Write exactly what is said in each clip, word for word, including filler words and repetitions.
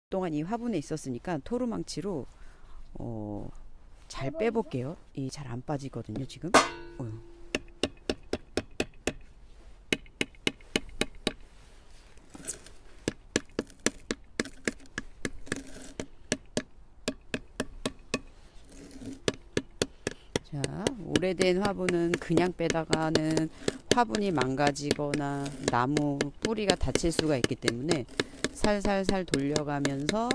동안 이 화분에 있었으니까 토르망치로 어, 잘 빼볼게요. 이 잘 안 빠지거든요 지금. 어휴. 자, 오래된 화분은 그냥 빼다가는 화분이 망가지거나 나무 뿌리가 다칠 수가 있기 때문에 살살살 돌려가면서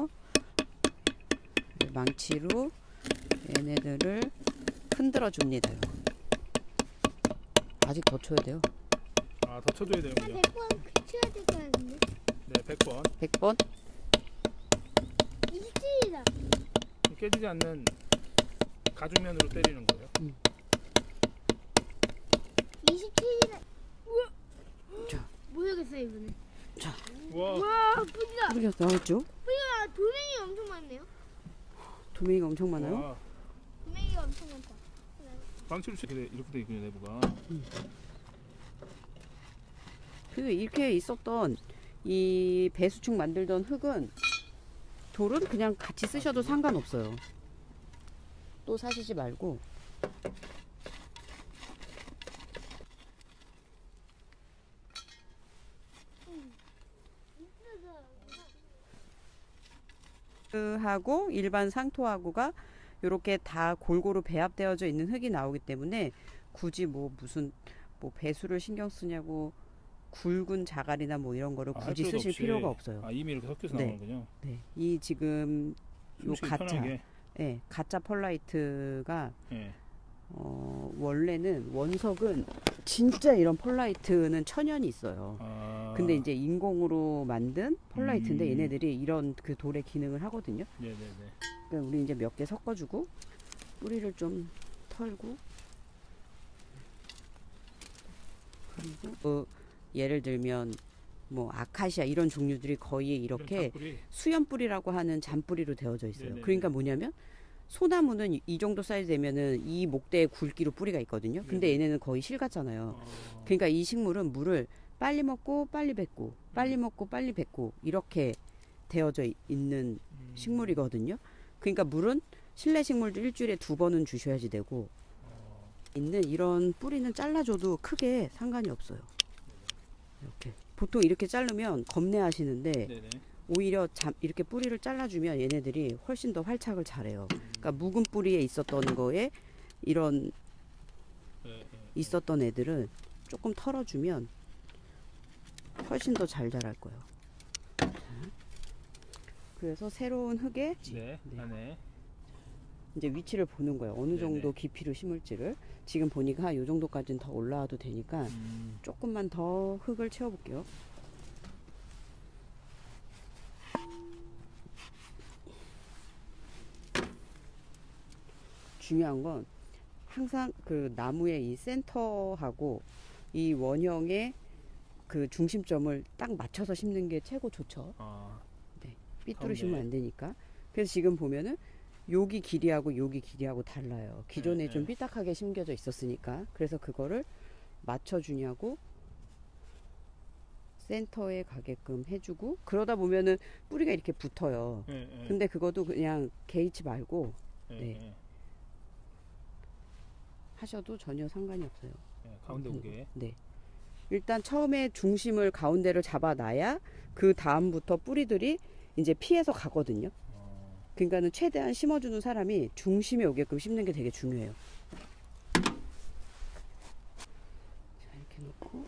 망치로 얘네들을 흔들어 줍니다. 아직 더 쳐야 돼요. 아, 더 쳐줘야 돼요. 한 백 번 쳐야 될 거 같은데. 네, 백 번. 백 번? 이십칠이다. 깨지지 않는 가죽면으로 때리는 거예요. 음. 이십칠이다. 우와. 자. 모르겠어요 이번에. 자. 우와. 와, 뿌리가. 뿌리가 나왔죠? 뿌리가 돌멩이 엄청 많네요. 도메이가 엄청 많아요. 와. 돌멩이가 엄청 많다. 망치로 쳐. 그래, 이렇게 돼 있군요, 내부가. 음. 그리고 이렇게 있었던 이 배수축 만들던 흙은 돌은 그냥 같이 쓰셔도 상관없어요. 또 사시지 말고. 하고 일반 상토하고가 이렇게 다 골고루 배합되어져 있는 흙이 나오기 때문에 굳이 뭐 무슨 뭐 배수를 신경 쓰냐고 굵은 자갈이나 뭐 이런 거를 아, 굳이 할 필요도 쓰실 없이. 필요가 없어요. 아, 이미 이렇게 섞여서 네. 나오는군요. 네, 이 지금 요 숨쉬기 가짜, 편하게. 네, 가짜 펄라이트가 예. 어, 원래는 원석은 진짜 이런 펄라이트는 천연이 있어요. 아. 근데 이제 인공으로 만든 펄라이트인데 음. 얘네들이 이런 그 돌의 기능을 하거든요. 네네네. 그러니까 우리 이제 몇 개 섞어주고 뿌리를 좀 털고 그리고 어, 예를 들면 뭐 아카시아 이런 종류들이 거의 이렇게 잔뿌리. 수연 뿌리라고 하는 잔뿌리로 되어져 있어요. 네네네. 그러니까 뭐냐면 소나무는 이, 이 정도 사이즈 되면은 이 목대의 굵기로 뿌리가 있거든요. 근데 네네. 얘네는 거의 실 같잖아요. 어. 그러니까 이 식물은 물을 빨리 먹고 빨리 뱉고 빨리 먹고 빨리 뱉고 이렇게 되어져 이- 있는 음. 식물이거든요. 그러니까 물은 실내 식물도 일주일에 두 번은 주셔야지 되고 어. 있는 이런 뿌리는 잘라줘도 크게 상관이 없어요. 이렇게 보통 이렇게 자르면 겁내하시는데 네네. 오히려 잠, 이렇게 뿌리를 잘라주면 얘네들이 훨씬 더 활착을 잘해요. 그러니까 묵은 뿌리에 있었던 거에 이런 예, 예. 있었던 애들은 조금 털어주면 훨씬 더 잘 자랄 거예요. 자, 그래서 새로운 흙에 네. 네. 안에. 이제 위치를 보는 거예요. 어느 네네. 정도 깊이로 심을지를. 지금 보니까 이 정도까지는 더 올라와도 되니까 음. 조금만 더 흙을 채워볼게요. 중요한 건 항상 그 나무의 이 센터하고 이 원형의 그 중심점을 딱 맞춰서 심는 게 최고 좋죠. 아. 네, 삐뚤으시면 가운데. 안 되니까. 그래서 지금 보면은 여기 길이하고 여기 길이하고 달라요. 기존에 네, 좀 네. 삐딱하게 심겨져 있었으니까. 그래서 그거를 맞춰주냐고 센터에 가게끔 해주고 그러다 보면은 뿌리가 이렇게 붙어요. 예, 예. 근데 그것도 그냥 개의치 말고 예, 네. 예. 하셔도 전혀 상관이 없어요. 예, 가운데 오게. 네. 일단 처음에 중심을 가운데를 잡아놔야 그 다음부터 뿌리들이 이제 피해서 가거든요. 어. 그러니까는 최대한 심어주는 사람이 중심에 오게끔 심는 게 되게 중요해요. 자, 이렇게 놓고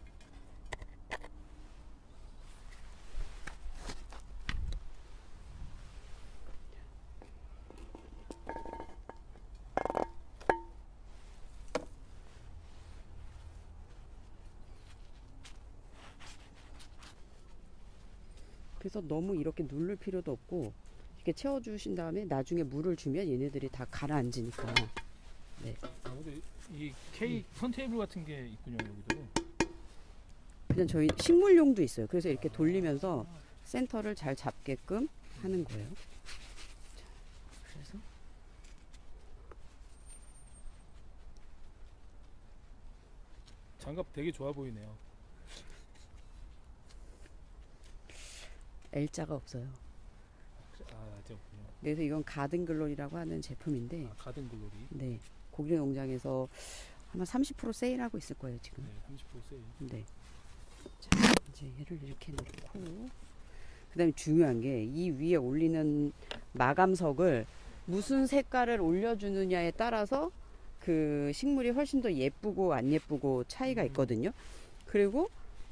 그래서 너무 이렇게 누를 필요도 없고 이렇게 채워주신 다음에 나중에 물을 주면 얘네들이 다 가라앉으니까. 네. 아, 근데 이 케이크 턴테이블 같은 게 있군요, 여기도. 그냥 저희 식물용도 있어요. 그래서 이렇게 돌리면서 센터를 잘 잡게끔 하는 거예요. 자, 그래서 장갑 되게 좋아 보이네요. L자가 없어요. 아, 아직 없군요. 그래서 이건 가든 글로리라고 하는 제품인데, 아, 가든 글로리. 네, 고기려 농장에서 아마 삼십 퍼센트 세일하고 있을 거예요 지금. 네, 삼십 퍼센트 세일. 네. 자, 이제 얘를 이렇게 놓고, 그다음에 중요한 게 이 위에 올리는 마감석을 무슨 색깔을 올려주느냐에 따라서 그 식물이 훨씬 더 예쁘고 안 예쁘고 차이가 있거든요. 그리고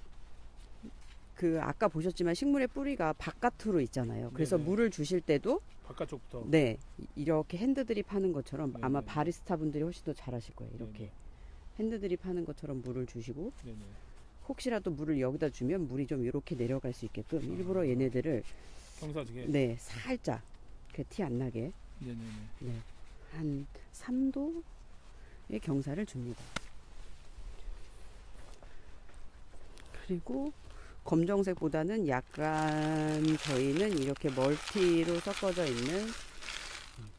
그 아까 보셨지만 식물의 뿌리가 바깥으로 있잖아요. 그래서 네네. 물을 주실 때도 바깥쪽부터. 네, 이렇게 핸드드립 하는 것처럼 네네. 아마 바리스타 분들이 훨씬 더 잘하실 거예요. 이렇게 네네. 핸드드립 하는 것처럼 물을 주시고, 네네. 혹시라도 물을 여기다 주면 물이 좀 이렇게 내려갈 수 있게끔 일부러 얘네들을 경사지게. 네, 살짝 그 티 안 나게 네네네. 네, 한 삼 도의 경사를 줍니다. 그리고 검정색보다는 약간 저희는 이렇게 멀티로 섞어져 있는 음,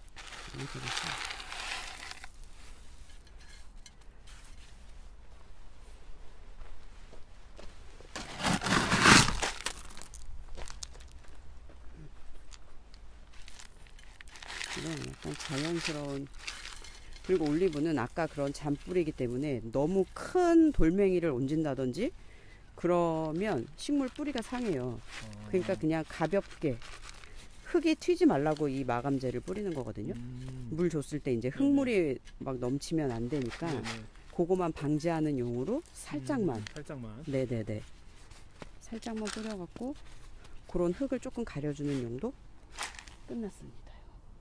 이런 약간 자연스러운, 그리고 올리브는 아까 그런 잔뿌리이기 때문에 너무 큰 돌멩이를 얹은다든지 그러면 식물 뿌리가 상해요. 어. 그러니까 그냥 가볍게 흙이 튀지 말라고 이 마감제를 뿌리는 거거든요. 음. 물 줬을 때 이제 흙물이 막 넘치면 안 되니까 네네. 그거만 방지하는 용으로 살짝만, 음, 살짝만. 네네네, 살짝만 뿌려갖고 그런 흙을 조금 가려주는 용도 끝났습니다.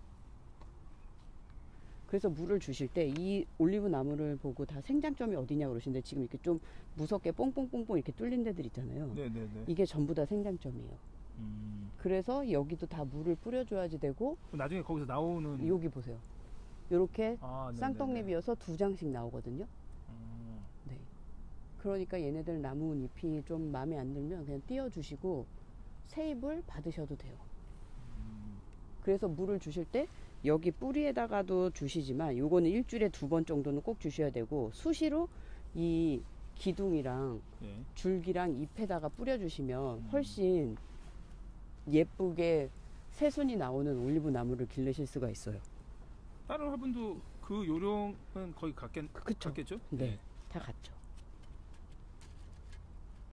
그래서 물을 주실 때 이 올리브 나무를 보고 다 생장점이 어디냐 그러시는데, 지금 이렇게 좀 무섭게 뽕뽕뽕뽕 이렇게 뚫린 데들 있잖아요. 네네네. 이게 전부 다 생장점이에요. 음. 그래서 여기도 다 물을 뿌려줘야지 되고, 그럼 나중에 거기서 나오는. 여기 보세요. 요렇게 아, 네네네. 쌍떡잎이어서 두 장씩 나오거든요. 음. 네. 그러니까 얘네들 나무 잎이 좀 마음에 안 들면 그냥 띄워주시고 세입을 받으셔도 돼요. 음. 그래서 물을 주실 때 여기 뿌리에다가도 주시지만 요거는 일주일에 두 번 정도는 꼭 주셔야 되고, 수시로 이 기둥이랑 네. 줄기랑 잎에다가 뿌려주시면 음. 훨씬 예쁘게 새순이 나오는 올리브 나무를 기르실 수가 있어요. 다른 화분도 그 요령은 거의 같겠, 그쵸. 같겠죠? 네, 다 같죠.